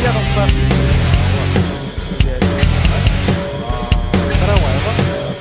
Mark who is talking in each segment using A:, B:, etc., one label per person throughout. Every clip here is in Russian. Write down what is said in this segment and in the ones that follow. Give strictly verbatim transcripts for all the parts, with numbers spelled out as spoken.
A: рядом сошли. Караваева.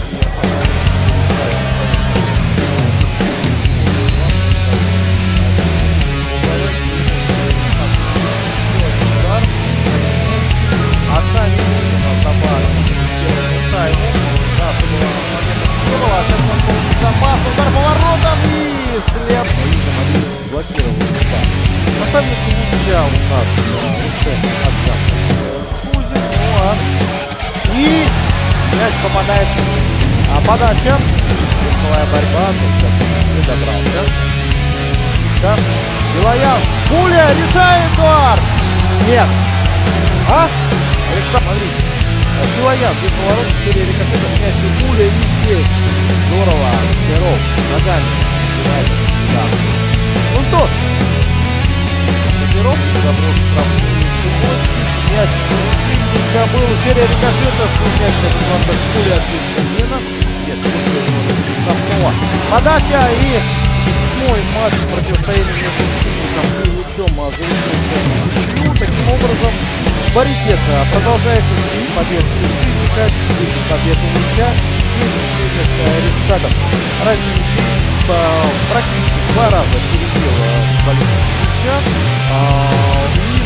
A: Одна минута собрали первому тайму. Да, все было на момент. А сейчас он получит запас. Удар поворотом и слеп. И Замалиев блокировал удар. Наставник луча у нас от Кузин. Ну ладно. И мяч попадается. А подача. Веселая борьба. Сейчас не добрался. Да. Белоян. Пуля решает удар. Нет. А? Александр, смотрите. Белоян, без поворота, четыре рикошета, мяч и пуля, и есть. Здорово. Перов ногами. Да. Ну что? Перов заброс штрафную площадь. Мяч был. Серия рикошетов. Мяч от пуля от Витамина. Нет, штрафного. Подача и мой матч противостояния между Спутником и Лучом завершился ничью. Таким образом, паритет продолжается. Побед Спутника, десять побед у Луча, семь ничейных результатов. Разница ничей практически в два раза перебила Луча.